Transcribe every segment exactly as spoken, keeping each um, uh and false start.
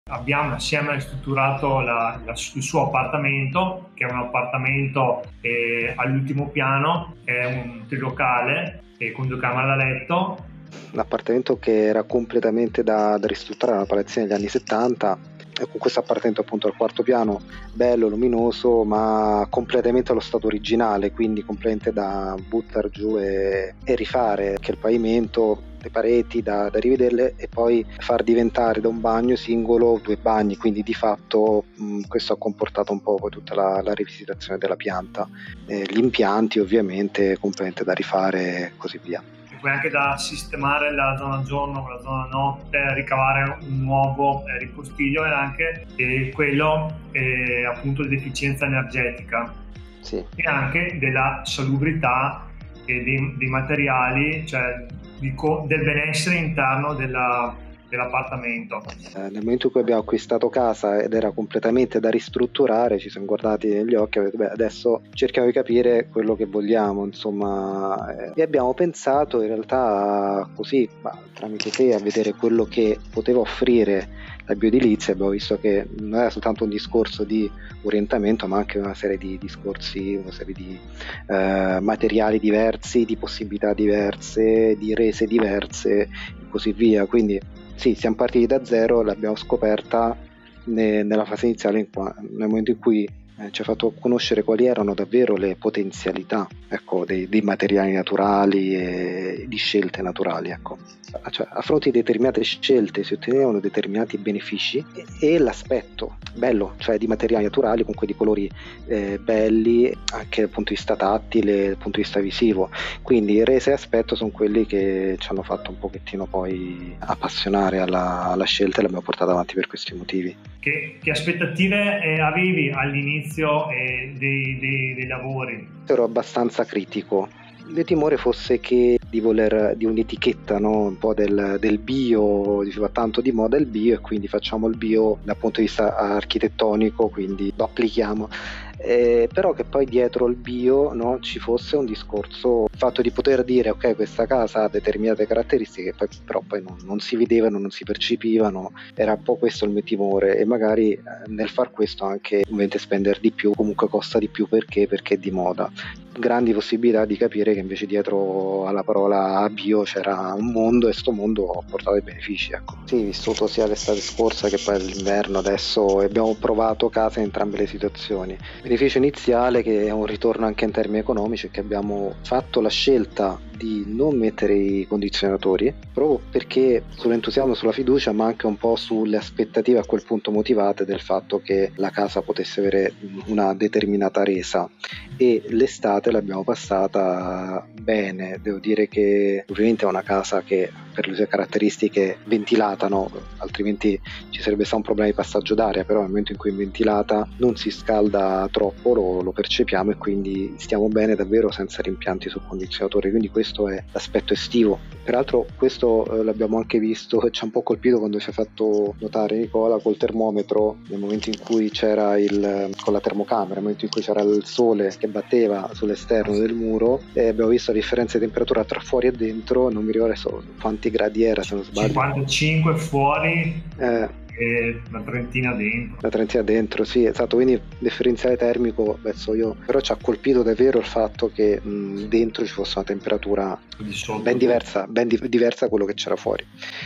Abbiamo assieme ristrutturato la, la, il suo appartamento, che è un appartamento eh, all'ultimo piano, è un trilocale eh, con due camere da letto. Un appartamento che era completamente da, da ristrutturare, una palazzina degli anni settanta, e con questo appartamento appunto al quarto piano, bello, luminoso, ma completamente allo stato originale, quindi completamente da buttare giù e, e rifare, che il pavimento, le pareti da, da rivederle e poi far diventare da un bagno singolo due bagni, quindi di fatto mh, questo ha comportato un po' poi tutta la, la rivisitazione della pianta, eh, gli impianti ovviamente completamente da rifare e così via. Poi anche da sistemare la zona giorno, la zona notte, ricavare un nuovo eh, ripostiglio, e anche eh, quello eh, appunto di efficienza energetica, sì. E anche della salubrità e dei, dei materiali, cioè di co- del benessere interno della, dell'appartamento. Eh, nel momento in cui abbiamo acquistato casa ed era completamente da ristrutturare, ci siamo guardati negli occhi e abbiamo detto, beh, adesso cerchiamo di capire quello che vogliamo, insomma, eh, e abbiamo pensato in realtà così, bah, tramite te, a vedere quello che poteva offrire la bioedilizia. Abbiamo visto che non era soltanto un discorso di orientamento, ma anche una serie di discorsi, una serie di eh, materiali diversi, di possibilità diverse, di rese diverse e così via. Quindi sì, siamo partiti da zero, l'abbiamo scoperta ne, nella fase iniziale, in qua, nel momento in cui eh, ci ha fatto conoscere quali erano davvero le potenzialità, ecco, dei, dei materiali naturali e di scelte naturali, ecco. Cioè, a fronte di determinate scelte si ottenevano determinati benefici e, e l'aspetto bello, cioè di materiali naturali con quei colori eh, belli anche dal punto di vista tattile, dal punto di vista visivo. Quindi rese e aspetto sono quelli che ci hanno fatto un pochettino poi appassionare alla, alla scelta e l'abbiamo portata avanti per questi motivi. Che, che aspettative eh, avevi all'inizio eh, dei, dei, dei lavori? Ero abbastanza critico. Il mio timore fosse che di voler di un'etichetta, no? Un po' del, del bio, diceva tanto di moda il bio e quindi facciamo il bio dal punto di vista architettonico, quindi lo applichiamo. Eh, però che poi dietro il bio, no, ci fosse un discorso, il fatto di poter dire ok, questa casa ha determinate caratteristiche, poi, però poi non, non si vedevano, non si percepivano, era un po' questo il mio timore, e magari eh, nel far questo anche ovviamente spendere di più, comunque costa di più perché perché è di moda. Grandi possibilità di capire che invece dietro alla parola bio c'era un mondo, e sto mondo ha portato dei benefici, ecco. Sì, vissuto sia l'estate scorsa che poi l'inverno adesso, abbiamo provato case in entrambe le situazioni. Beneficio iniziale, che è un ritorno anche in termini economici, è che abbiamo fatto la scelta di non mettere i condizionatori proprio perché sull'entusiasmo, sulla fiducia, ma anche un po' sulle aspettative a quel punto motivate del fatto che la casa potesse avere una determinata resa, e l'estate l'abbiamo passata bene. Devo dire che ovviamente è una casa che per le sue caratteristiche ventilata, no? Altrimenti ci sarebbe stato un problema di passaggio d'aria, però nel momento in cui è ventilata non si scalda troppo, lo, lo percepiamo, e quindi stiamo bene davvero senza rimpianti sul condizionatore. Quindi questo è l'aspetto estivo. Peraltro questo eh, l'abbiamo anche visto e ci ha un po' colpito quando ci ha fatto notare Nicola col termometro, nel momento in cui c'era il con la termocamera, nel momento in cui c'era il sole che batteva sull'esterno del muro, e abbiamo visto la differenza di temperatura tra fuori e dentro. Non mi ricordo adesso quanti gradi era, se non sbaglio, cinquantacinque fuori eh, e una trentina dentro. Una trentina dentro, sì, esatto. Quindi differenziale termico, penso io, però ci ha colpito davvero il fatto che mh, dentro ci fosse una temperatura ben diversa, ben di- diversa da quello che c'era fuori.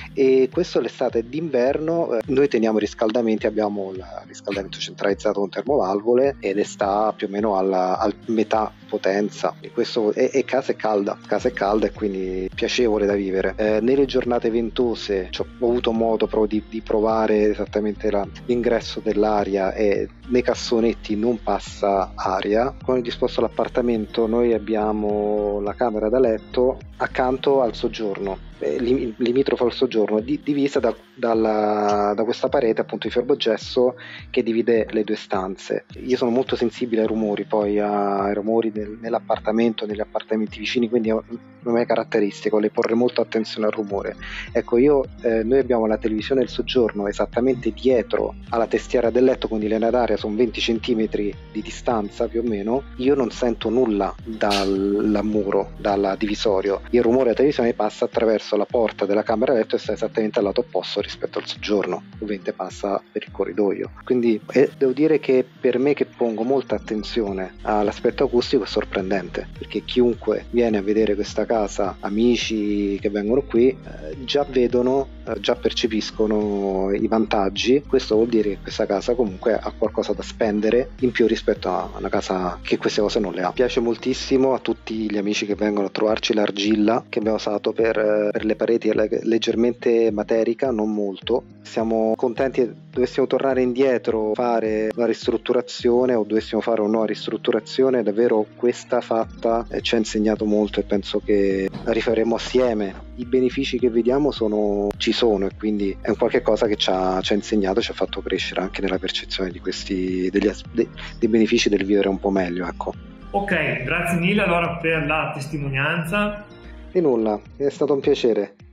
E questo l'estate. D'inverno eh, noi teniamo riscaldamenti, abbiamo il riscaldamento centralizzato con termovalvole ed sta più o meno alla, al metà potenza, e questo e, e casa è calda, casa è calda e quindi piacevole da vivere. Eh, nelle giornate ventose cioè, ho avuto modo proprio di, di provare esattamente la, l'ingresso dell'aria, e nei cassonetti non passa aria. Quando è disposto l'appartamento noi abbiamo la camera da letto accanto al soggiorno, eh, lim- limitrofa al soggiorno, di- divisa da, dalla, da questa parete appunto di ferbogesso che divide le due stanze. Io sono molto sensibile ai rumori, poi ai rumori del, nell'appartamento, negli appartamenti vicini, quindi è una mia caratteristica, le porre molto attenzione al rumore. Ecco, io eh, noi abbiamo la televisione del soggiorno esattamente dietro alla testiera del letto, quindi le d'aria sono venti centimetri di distanza più o meno. Io non sento nulla dal muro, dal divisorio. Il rumore della televisione passa attraverso accesso alla porta della camera letto e sta esattamente al lato opposto rispetto al soggiorno, ovviamente passa per il corridoio. Quindi eh, devo dire che per me, che pongo molta attenzione all'aspetto acustico, è sorprendente, perché chiunque viene a vedere questa casa, amici che vengono qui, eh, già vedono, eh, già percepiscono i vantaggi. Questo vuol dire che questa casa comunque ha qualcosa da spendere in più rispetto a una casa che queste cose non le ha. Piace moltissimo a tutti gli amici che vengono a trovarci l'argilla che abbiamo usato per, per le pareti, è leggermente materica, non molto. Siamo contenti. Dovessimo tornare indietro, fare una ristrutturazione o dovessimo fare una nuova ristrutturazione, davvero questa fatta eh, ci ha insegnato molto, e penso che la rifaremo assieme. I benefici che vediamo sono, ci sono, e quindi è un qualche cosa che ci ha, ci ha insegnato, ci ha fatto crescere anche nella percezione di questi degli, dei, dei benefici del vivere un po' meglio, ecco. Ok, grazie mille allora per la testimonianza. Di nulla, è stato un piacere.